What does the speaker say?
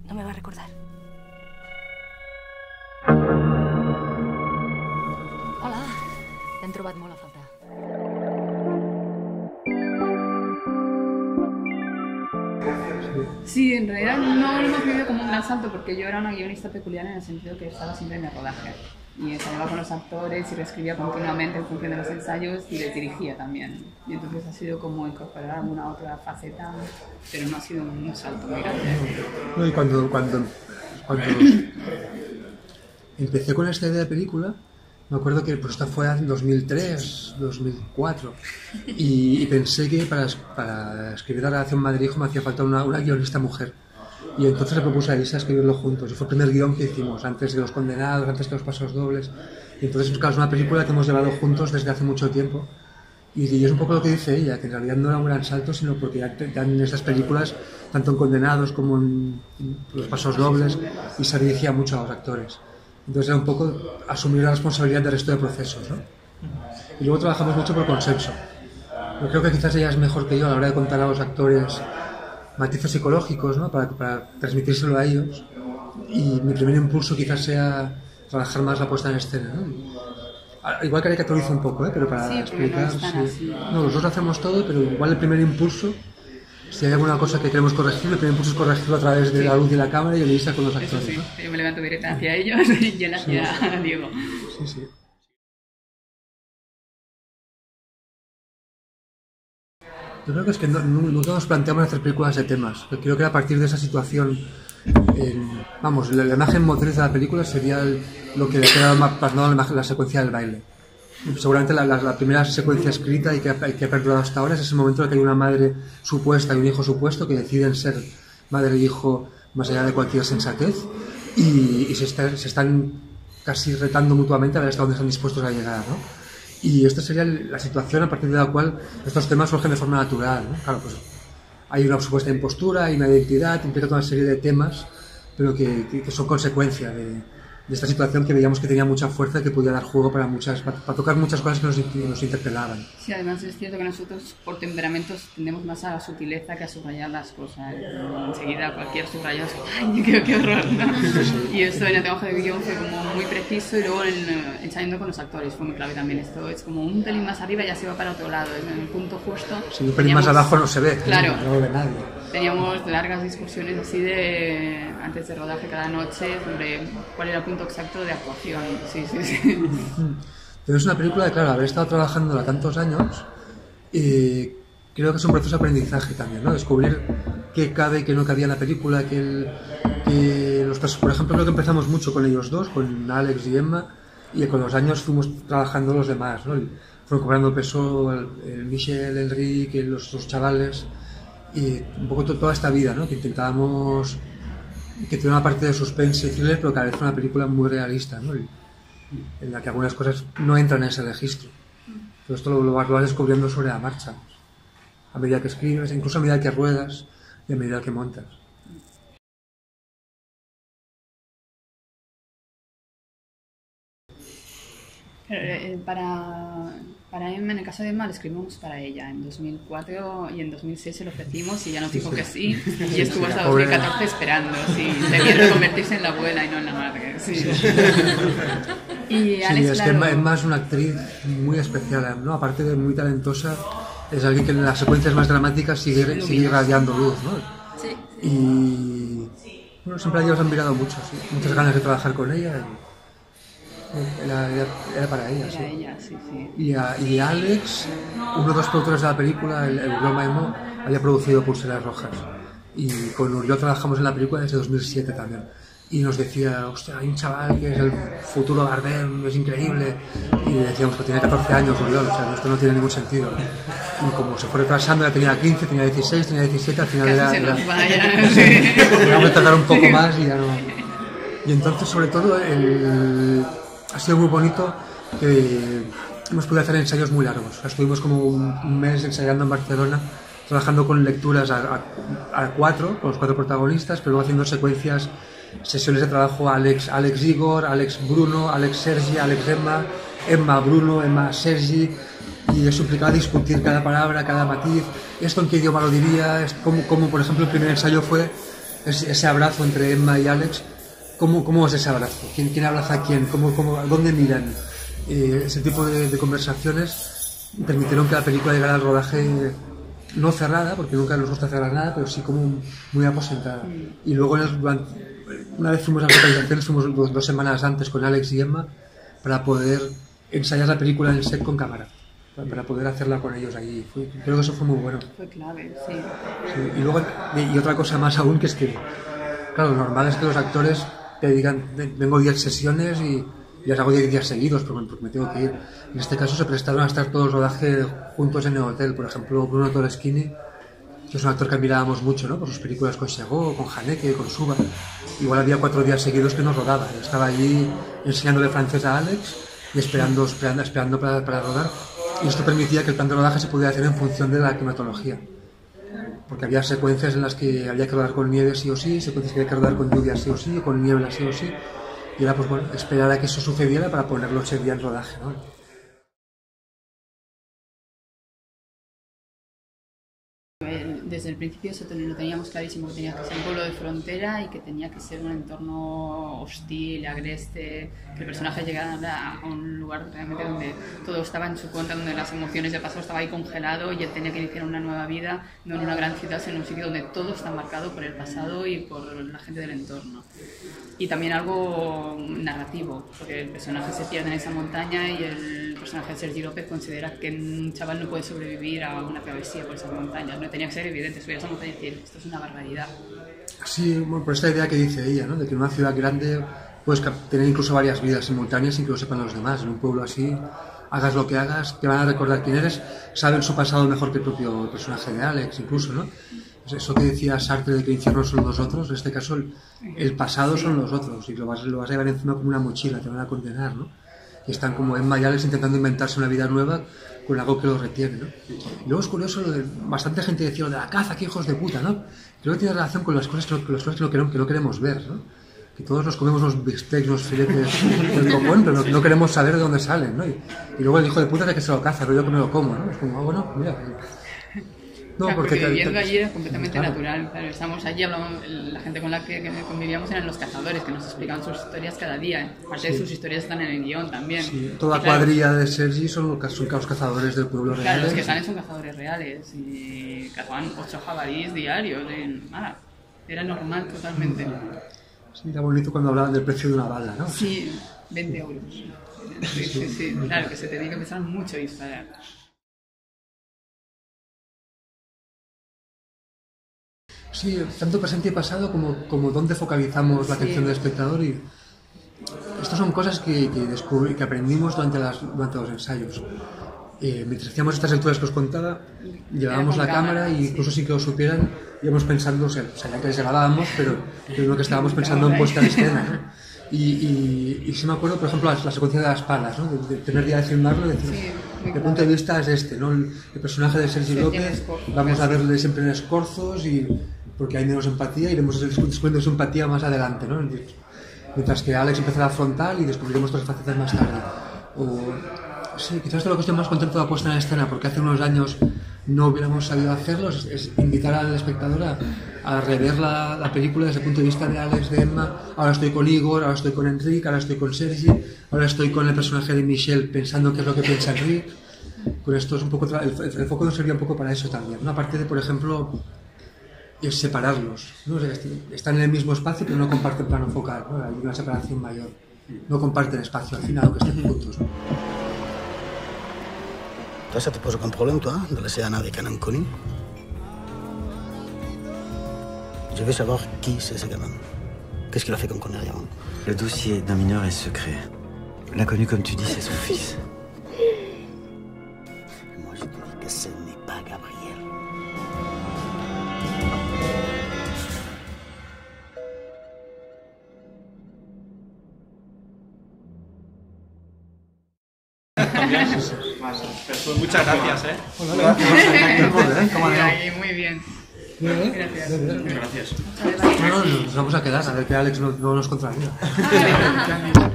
No me va a recordar. Hola. T'hem trobat molt a faltar. Sí, en realidad no lo hemos vivido como un gran salto porque yo era una guionista peculiar en el sentido que estaba siempre en el rodaje y ensayaba con los actores y reescribía continuamente en función de los ensayos y les dirigía también. Y entonces ha sido como incorporar alguna otra faceta, pero no ha sido un salto muy grande. No, y cuando empecé con esta idea de película, me acuerdo que pues, esta fue en 2003, 2004, y pensé que para escribir La relación madre-hijo me hacía falta una guionista mujer. Y entonces le propuse a Elisa escribirlo juntos. Y fue el primer guión que hicimos, antes de Los condenados, antes que Los pasos dobles. Y entonces, claro, es una película que hemos llevado juntos desde hace mucho tiempo. Y es un poco lo que dice ella, que en realidad no era un gran salto, sino porque ya en estas películas, tanto en Condenados como en Los pasos dobles, y se dirigía mucho a los actores. Entonces era un poco asumir la responsabilidad del resto de procesos, ¿no? Y luego trabajamos mucho por consenso. Yo creo que quizás ella es mejor que yo a la hora de contar a los actores matices psicológicos, ¿no? Para transmitírselo a ellos. Y mi primer impulso quizás sea trabajar más la puesta en escena, ¿no? Igual caricaturizo un poco, pero para explicar... No, los dos hacemos todo, pero igual el primer impulso, si hay alguna cosa que queremos corregir, el primer impulso es corregirlo a través de la luz y la cámara y Elisa con los actores. Eso sí, ¿no? yo me levanto directa hacia ellos y él hacia Diego. Sí, sí. Yo creo que es que nunca nos planteamos hacer películas de temas. Yo creo que a partir de esa situación, la imagen motriz de la película sería lo que le ha quedado plasmado en la secuencia del baile. Seguramente la primera secuencia escrita y que ha perdurado hasta ahora es ese momento en el que hay una madre supuesta y un hijo supuesto que deciden ser madre e hijo más allá de cualquier sensatez y se están casi retando mutuamente a ver hasta dónde están dispuestos a llegar, ¿no? Y esta sería la situación a partir de la cual estos temas surgen de forma natural, ¿no? Claro, pues hay una supuesta impostura, hay una identidad, implica toda una serie de temas, pero que son consecuencia de esta situación que veíamos que tenía mucha fuerza y que podía dar juego para tocar muchas cosas que nos interpelaban. Sí, además es cierto que nosotros por temperamentos tendemos más a la sutileza que a subrayar las cosas. Enseguida cualquier subrayado es como, ¡ay, qué horror! ¿No? Y esto en el trabajo de guión fue como muy preciso y luego ensayando con los actores fue muy clave también. Esto es como un pelín más arriba y ya se va para otro lado, es en el punto justo. Si un pelín más abajo no se ve, claro, no lo ve nadie. Teníamos largas discusiones así antes de rodaje cada noche sobre cuál era el punto exacto de actuación. Sí. Pero es una película de, claro, haber estado trabajándola tantos años, creo que es un proceso de aprendizaje también, ¿no? Descubrir qué cabe y qué no cabía en la película, por ejemplo, creo que empezamos mucho con ellos dos, con Alex y Emma, y con los años fuimos trabajando los demás, ¿no? Fueron cobrando peso el Michel, el Enrique, los chavales, y un poco toda esta vida, ¿no? Que intentábamos que tiene una parte de suspense y thriller, pero que a veces es una película muy realista, ¿no? En la que algunas cosas no entran en ese registro. Todo esto lo vas descubriendo sobre la marcha, a medida que escribes, incluso a medida que ruedas y a medida que montas. Para Emma, en el caso de Emma, lo escribimos para ella en 2004 y en 2006 se lo ofrecimos y ya nos dijo que sí y estuvo hasta 2014 esperando, sí, debiendo convertirse en la abuela y no en la madre. Y Alex, es que Emma es una actriz muy especial, ¿no? Aparte de muy talentosa, es alguien que en las secuencias más dramáticas sigue irradiando luz, ¿no? Sí. Y bueno, siempre a ellos han mirado mucho, sí. Muchas ganas de trabajar con ella. Era para ella, era sí. Ella, sí. Y Alex, uno de los productores de la película, el Uriol Maimó, había producido Pulseras Rojas. Y con Uriol trabajamos en la película desde 2007 también. Y nos decía, hostia, hay un chaval que es el futuro Bardem, es increíble. Y decíamos, pues tiene 14 años Uriol, o sea, esto no tiene ningún sentido. Y como se fue retrasando, ya tenía 15, tenía 16, tenía 17, al final casi era... se nos vaya, sí. Teníamos que tardar un poco más y ya no... Y entonces, sobre todo, ha sido muy bonito que hemos podido hacer ensayos muy largos. O sea, estuvimos como un mes ensayando en Barcelona, trabajando con lecturas a cuatro, con los cuatro protagonistas, pero luego haciendo sesiones de trabajo Alex Igor, Alex Bruno, Alex Sergi, Alex Emma Bruno, Emma Sergi, y eso implicaba discutir cada palabra, cada matiz, esto en qué idioma lo diría, como por ejemplo el primer ensayo fue ese abrazo entre Emma y Alex, ¿cómo es ese abrazo? ¿Quién abraza a quién? ¿Dónde miran? Ese tipo de conversaciones permitieron que la película llegara al rodaje no cerrada, porque nunca nos gusta cerrar nada, pero sí como muy aposentada. Y luego una vez fuimos a las localizaciones, fuimos 2 semanas antes con Alex y Emma para poder ensayar la película en el set con cámara, para poder hacerla con ellos allí. Creo que eso fue muy bueno. Fue clave, sí. Sí, y luego, y otra cosa más aún, que es que, claro, lo normal es que los actores te digan, vengo 10 sesiones y las hago 10 días seguidos porque me tengo que ir. En este caso se prestaron a estar todo el rodaje juntos en el hotel. Por ejemplo, Bruno Toreschini, que es un actor que admirábamos mucho, ¿no? Por sus películas con Chagot, con Haneke, con Suba. Igual había 4 días seguidos que no rodaba. Estaba allí enseñándole francés a Alex y esperando para rodar. Y esto permitía que el plan de rodaje se pudiera hacer en función de la climatología. Porque había secuencias en las que había que rodar con nieve sí o sí, secuencias que había que rodar con lluvia sí o sí, o con niebla sí o sí. Y era, pues bueno, esperar a que eso sucediera para ponerlo ese día en rodaje, ¿no? Desde el principio eso lo teníamos clarísimo, que tenía que ser un pueblo de frontera y que tenía que ser un entorno hostil, agreste, que el personaje llegara a un lugar realmente donde todo estaba en su contra, donde las emociones del pasado estaba ahí congelado y él tenía que iniciar una nueva vida, no en una gran ciudad, sino en un sitio donde todo está marcado por el pasado y por la gente del entorno. Y también algo narrativo, porque el personaje se pierde en esa montaña y el personaje de Sergi López considera que un chaval no puede sobrevivir a una travesía por esas montañas. No tenía que ser evidente, subir a esa montaña y decir, esto es una barbaridad. Sí, bueno, por esta idea que dice ella, ¿no? De que en una ciudad grande puedes tener incluso varias vidas simultáneas sin que lo sepan los demás. En un pueblo así, hagas lo que hagas, te van a recordar quién eres, saben su pasado mejor que el propio personaje de Alex, incluso, ¿no? Eso que decía Sartre de que el infierno son los otros, en este caso el pasado son los otros y lo vas a llevar encima como una mochila, te van a condenar, ¿no? Y están como Emma y Alex intentando inventarse una vida nueva con algo que los retiene, ¿no? Y luego es curioso, bastante gente decía lo de la caza, qué hijos de puta, ¿no? Creo que tiene relación con las cosas que no queremos ver, ¿no? Que todos nos comemos unos bistecs, unos filetes del copón, pero no queremos saber de dónde salen, ¿no? Y luego el hijo de puta es el que se lo caza, pero yo que me lo como, ¿no? Es como, bueno, mira... No, claro, porque viviendo allí era completamente natural. Claro, estamos allí, la gente con la que convivíamos eran los cazadores, que nos explicaban sus historias cada día. Parte de sus historias están en el guión también. Sí, toda la cuadrilla de Sergi son los cazadores del pueblo real. Claro, los que salen son cazadores reales y cazaban 8 jabalíes diarios. Nada, era normal totalmente. Sí, era bonito cuando hablaban del precio de una bala, ¿no? Sí, 20 euros. Sí, claro, que se tenía que pensar mucho y disparar. Sí, tanto presente y pasado como dónde focalizamos la atención del espectador, y estas son cosas que aprendimos durante los ensayos. Mientras hacíamos estas lecturas que os contaba, llevábamos la cámara y incluso sin que lo supieran íbamos pensando, o sea, ya que les grabábamos, pero lo que estábamos pensando en puesta en escena, ¿no? Y sí me acuerdo, por ejemplo, la secuencia de las palas, ¿no? De tener día de filmarlo, de decir, sí, el punto de vista es este, ¿no? El personaje de Sergi López, vamos a verle siempre en escorzos, porque hay menos empatía, iremos descubriendo su empatía más adelante, ¿no? Mientras que Alex empezará frontal y descubriremos otras facetas más tarde. Sí, quizás de lo que estoy más contento de la puesta en escena, porque hace unos años no hubiéramos sabido hacerlo, es invitar al espectador a rever la película desde el punto de vista de Alex, de Emma. Ahora estoy con Igor, ahora estoy con Enric, ahora estoy con Sergi, ahora estoy con el personaje de Michelle pensando qué es lo que piensa Enric. Con esto es un poco el foco nos servía un poco para eso también, ¿no? Aparte de, por ejemplo, separarlos, ¿no? O sea, están en el mismo espacio pero no comparten plano focal, ¿no? Hay una separación mayor, no comparten espacio al final, aunque estén juntos, ¿no? Toi, ça te pose aucun problème, toi, de laisser Anna avec un inconnu? Je veux savoir qui c'est ce gamin. Qu'est-ce qu'il a fait qu'on connaît rien? Le dossier d'un mineur est secret. L'inconnu, comme tu dis, c'est son fils. Moi, je te dis que ce n'est pas Gabriel. Pues muchas gracias, ¿eh? Muy bien. Gracias. Gracias. Nos vamos a quedar a ver que Alex no nos contraría.